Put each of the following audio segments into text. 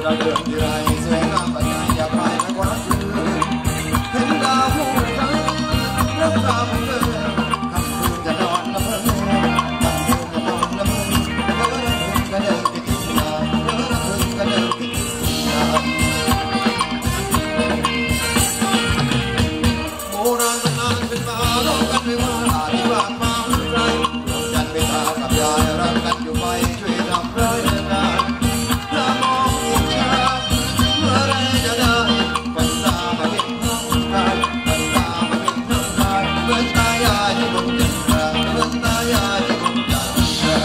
เราเดินที่ไรสวยงามปัญญาอยากไปไม่กว่าชื่อเห็นดาวผู้กันรักตามเธอคำคืนจะนอนละเมอคำคืนจะนอนละเมอเธอละคืนก็เดินไปกินยาเธอละคืนก็เดินไปกินยาโบราณตำนานเป็นมาร้องกันไม่ว่าที่บ้านมาหรือไรร่วมกันไปตากับยายรักกันอยู่ไปช่วยทำร้ายเรื่องงานถ้ามองอีกชาเมื่อไรจะได้ฝันตามาเห็นน้องชายฝันตามาเห็นน้องชายเมื่อตายายที่ผมจันทราเมื่อตายายที่ผมจันทรา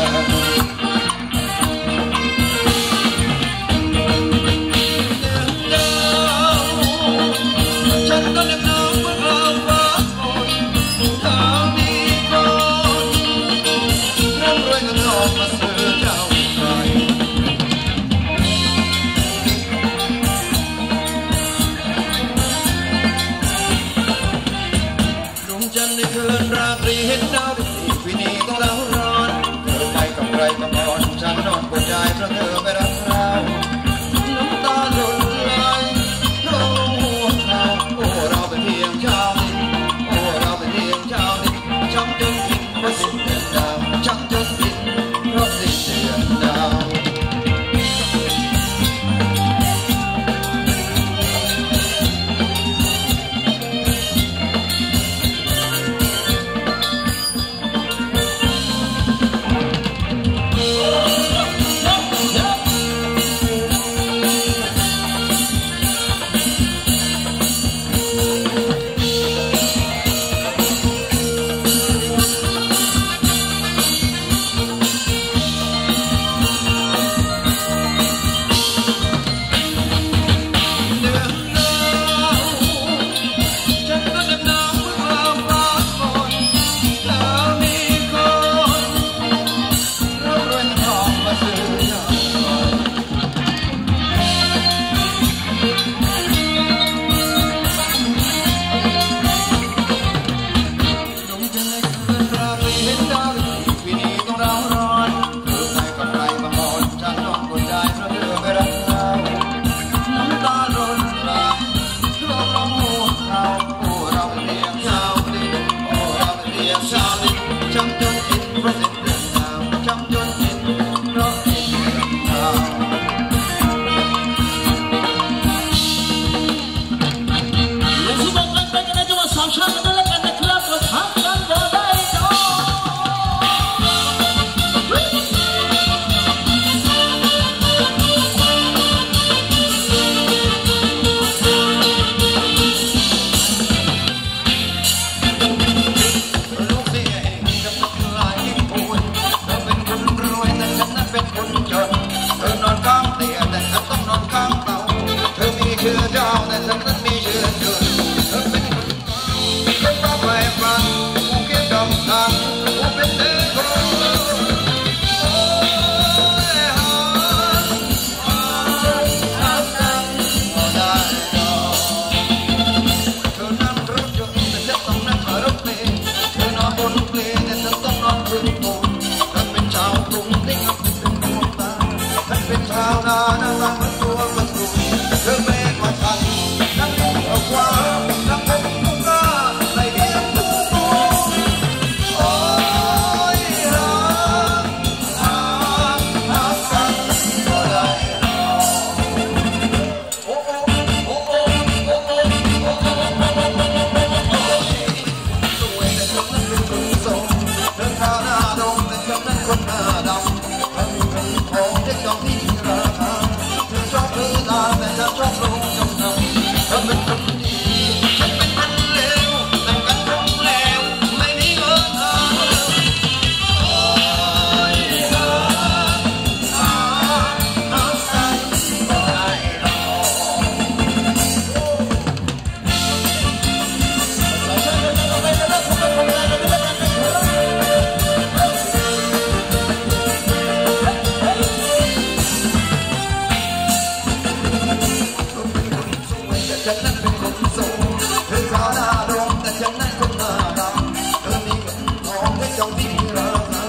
ฉันก็นึกน้องเมื่อเราฟ้าฝนถ้ามีคนร่ำรวยกันออกมาซื้อเจ้าชายดวงจันทร์ในคืนราตรีเห็นดาวดีปีนี้ต้องดาวร้อนเธอไปกับใครกับนอนฉันนอนปวดใจเพราะเธอไม่รักเราน้ำตาหล่นไหลร้องหัวเราโอ้เราเป็นเพียงชาวดินโอ้เราเป็นเพียงชาวดินช้ำจนสิ้นเพราะสิ้นเดือนดาวช้ำจนสิ้นเพราะสิ้นเดือนดาว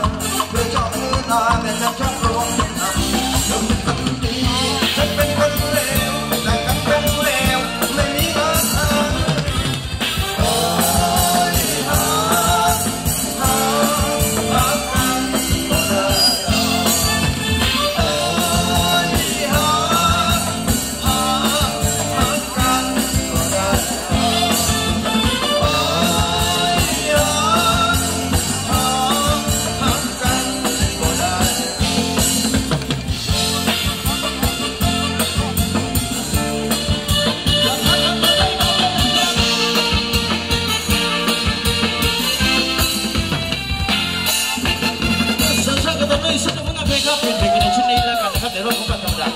แต่ฉันชอบรวมนำเธอเป็นคนดีฉันเป็นคนก็เป็นเพลงในชุดนี้แล้วกันนะครับในรอบของการทำรัก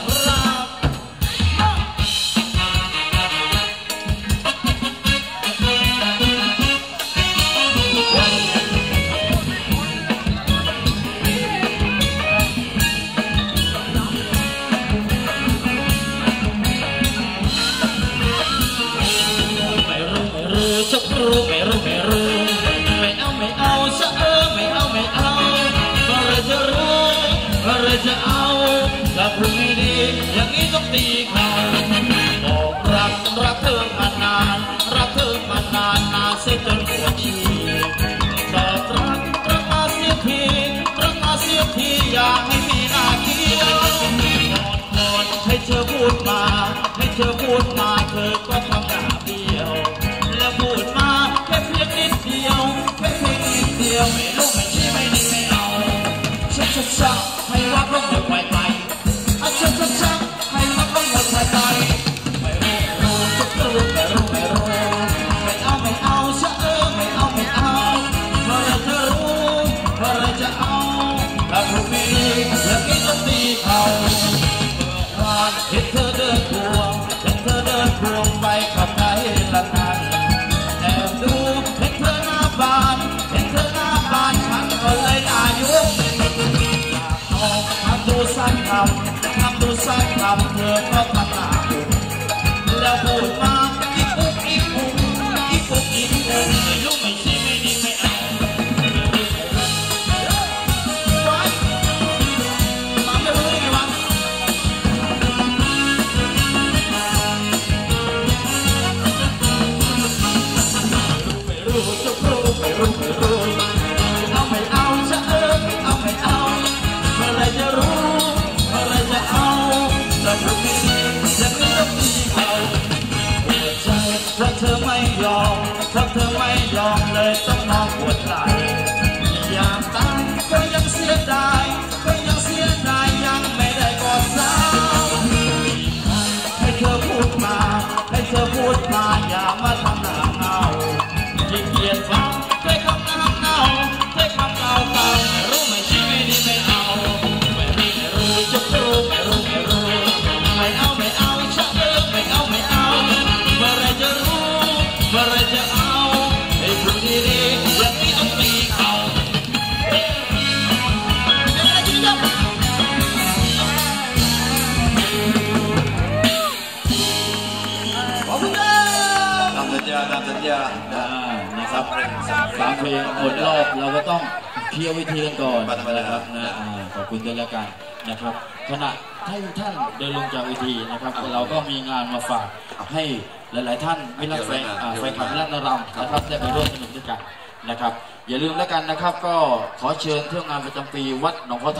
จะรู้ไม่รู้ไม่รู้ไม่เอาจะไม่เอาเมื่อไรจะรู้เมื่อไรจะเอาถ้าพูดไม่ดีอย่างนี้ต้องตีเขาบอกรักเธอมานานรักเธอมานานนานเสียจนปวดฉี่แต่รักมาเสียทีรักมาเสียทีอยากให้มีหน้าเกี้ยวก่อนให้เธอพูดมาให้เธอพูดมาเธอก็ทำหน้าเบี้ยวแล้วพูดมาแค่เพียงนิดเดียวแค่เพียงนิดเดียวไม่รู้ไม่ชี้ไม่ดีไม่เอาชักให้รักลงหมดไปชักให้รักลงหมดไปไม่รู้จะรู้ไม่รู้ไม่เอาจะไม่เอาเมื่อไรจะรู้เมื่อไรจะเอาถ้าพูดไม่ดีอย่างนี้ต้องตีเขาเห็นเธอเดินพวงไปกับใครละนั้นแอบดูเห็นเธอหน้าบานฉันก็เลยอายุทำดูสั้นคำเธอก็ทำหน้าบุญแล้วพูดมาอีกปุ๊กไม่รู้ไม่ชี้ไม่ดีไม่เอามาไม่รู้ได้ไงวะไม่รู้จะรู้ไม่เอาจะไม่เอาเมื่อไรจะรู้เมื่อไรจะเอาแต่พูดไม่ดีอย่างนี้ต้องตีเขาหัวใจเพราะเธอไม่ยอมเลยต้องนอนปวดไหล่อยากตายก็ยังเสียดายยังไม่ได้กอดสาวให้เธอพูดมาอย่ามาทำหน้าเงายิ่งเกลียดฟังด้วยคำเงาไม่รู้ไม่ชี้ไม่ดีไม่เอาไม่รู้จะรู้ไม่เอาจะไม่เอาเมื่อไรจะรู้เมื่อไรจะเอาให้พูดดีๆอย่างนี้ต้องตีเขาขอบคุณครับตามสัญญานะครับ3 เพลงหมดรอบเราก็ต้องเคลียร์วิธีกันก่อนนะครับนะขอบคุณด้วยแล้วกันนะครับขณะท่านเดินลงจากวิธีนะครับเราก็มีงานมาฝากให้หลายๆท่านไม่รักแฟนขับรักนารำนะครับได้ไปร่วมสนุกด้วยกันนะครับอย่าลืมแล้วกันนะครับก็ขอเชิญเที่ยวงานประจำปีวัดหนองพ่อ